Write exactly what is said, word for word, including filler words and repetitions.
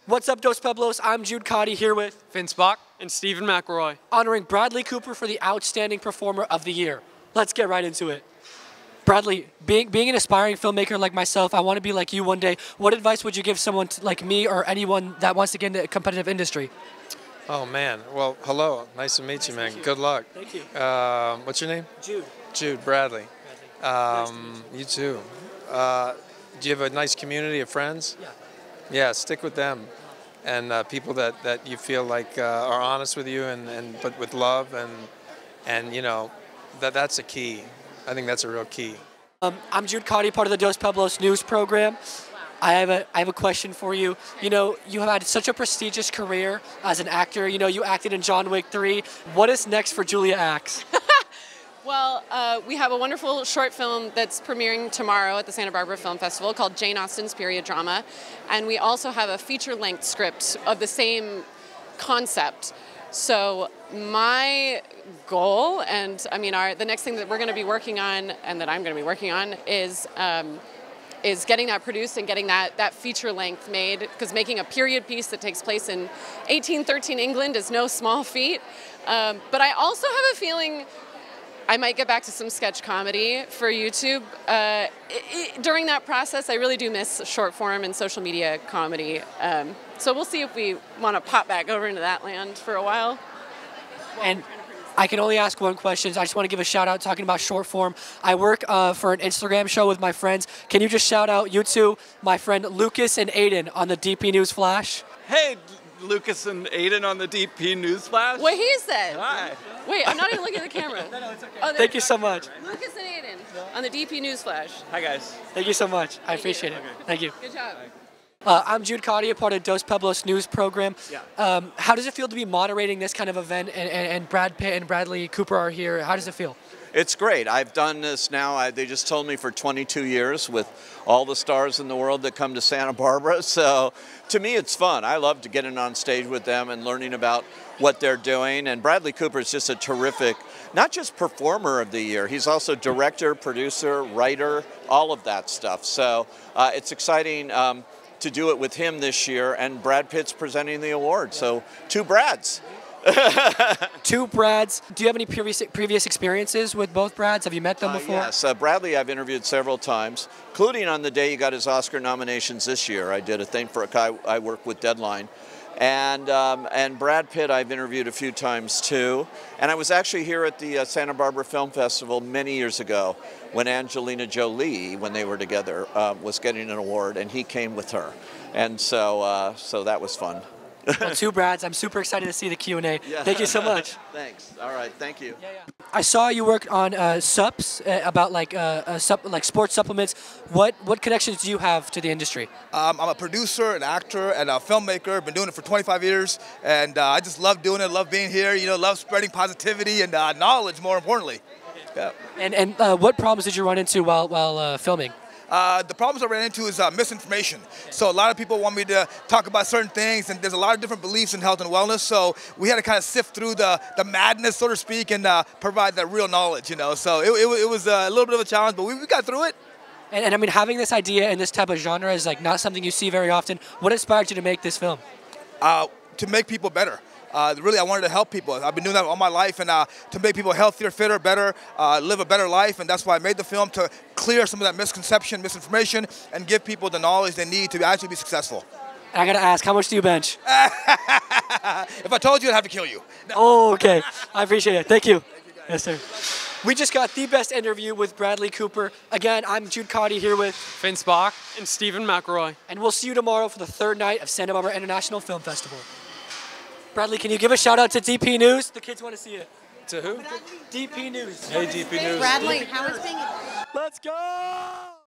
What's up, Dos Pueblos? I'm Jude Cotty here with Finn Spock and Stephen McElroy, honoring Bradley Cooper for the Outstanding Performer of the Year. Let's get right into it. Bradley, being, being an aspiring filmmaker like myself, I want to be like you one day. What advice would you give someone to, like me or anyone that wants to get into the competitive industry? Oh, man. Well, hello. Nice to meet nice you, man. You. Good luck. Thank you. Uh, what's your name? Jude. Jude Bradley. Bradley. Um, nice you too. Uh, do you have a nice community of friends? Yeah. Yeah, stick with them. And uh, people that, that you feel like uh, are honest with you, and, and but with love, and and you know that that's a key. I think that's a real key. Um, I'm Jude Cotty, part of the Dos Pueblos news program. I have a I have a question for you. You know, you have had such a prestigious career as an actor. You know, you acted in John Wick three. What is next for Julia Axe? Well, uh, we have a wonderful short film that's premiering tomorrow at the Santa Barbara Film Festival called Jane Austen's Period Drama. And we also have a feature-length script of the same concept. So my goal, and I mean, our, the next thing that we're going to be working on, and that I'm going to be working on, is um, is getting that produced and getting that, that feature-length made, because making a period piece that takes place in eighteen thirteen England is no small feat. Um, but I also have a feeling I might get back to some sketch comedy for YouTube. Uh, it, it, during that process, I really do miss short form and social media comedy. Um, so we'll see if we want to pop back over into that land for a while. And I can only ask one question. I just want to give a shout out talking about short form. I work uh, for an Instagram show with my friends. Can you just shout out you two, my friend Lucas and Aiden on the D P News Flash? Hey, Lucas and Aiden on the D P News Flash. What he said. Hi. Wait, I'm not even looking at the camera. No, no, it's okay. Oh, Thank you so much. Lucas and Aiden on the D P News Flash. Hi, guys. Thank you so much. I appreciate you. it. Thank you. Good job. Uh, I'm Jude Cotty, a part of Dos Pueblos news program. Yeah. Um, how does it feel to be moderating this kind of event, and, and, and Brad Pitt and Bradley Cooper are here? How does it feel? It's great. I've done this now, I, they just told me, for twenty-two years with all the stars in the world that come to Santa Barbara. So to me, it's fun. I love to get in on stage with them and learning about what they're doing. And Bradley Cooper is just a terrific, not just performer of the year, he's also director, producer, writer, all of that stuff. So uh, it's exciting um, to do it with him this year, and Brad Pitt's presenting the award. So two Brads. Two Brads. Do you have any previous previous experiences with both Brads? Have you met them Uh, before? yes, uh, Bradley I've interviewed several times, including on the day he got his Oscar nominations this year. I did a thing for a guy I work with, Deadline. And, um, and Brad Pitt I've interviewed a few times too. And I was actually here at the uh, Santa Barbara Film Festival many years ago when Angelina Jolie, when they were together, uh, was getting an award, and he came with her. And so, uh, so that was fun. Well, two Brads. I'm super excited to see the Q and A. Yeah. Thank you so much. Thanks. All right. Thank you. Yeah, yeah. I saw you worked on uh, sups uh, about like uh, uh, sup like sports supplements. What what connections do you have to the industry? Um, I'm a producer, an actor, and a filmmaker. Been doing it for twenty-five years, and uh, I just love doing it. Love being here. You know, love spreading positivity and uh, knowledge. More importantly. Yeah. And and uh, what problems did you run into while while uh, filming? Uh, the problems I ran into is uh, misinformation. So a lot of people want me to talk about certain things, and there's a lot of different beliefs in health and wellness. So we had to kind of sift through the, the madness, so to speak, and uh, provide that real knowledge, you know. So it, it, it was a little bit of a challenge, but we, we got through it. And, and I mean, having this idea and this type of genre is like not something you see very often. What inspired you to make this film? Uh, to make people better. Uh, really, I wanted to help people. I've been doing that all my life, and uh, to make people healthier, fitter, better, uh, live a better life, and that's why I made the film, to clear some of that misconception, misinformation, and give people the knowledge they need to actually be successful. And I gotta ask, how much do you bench? If I told you, I'd have to kill you. Oh, okay. I appreciate it. Thank you. Thank you yes, sir. We just got the best interview with Bradley Cooper. Again, I'm Jude Cotty here with Finn Spock and Stephen McElroy. And we'll see you tomorrow for the third night of Santa Barbara International Film Festival. Bradley, can you give a shout out to D P News? The kids want to see it. To who? D P News. Hey, D P News. Bradley, how is being Let's go!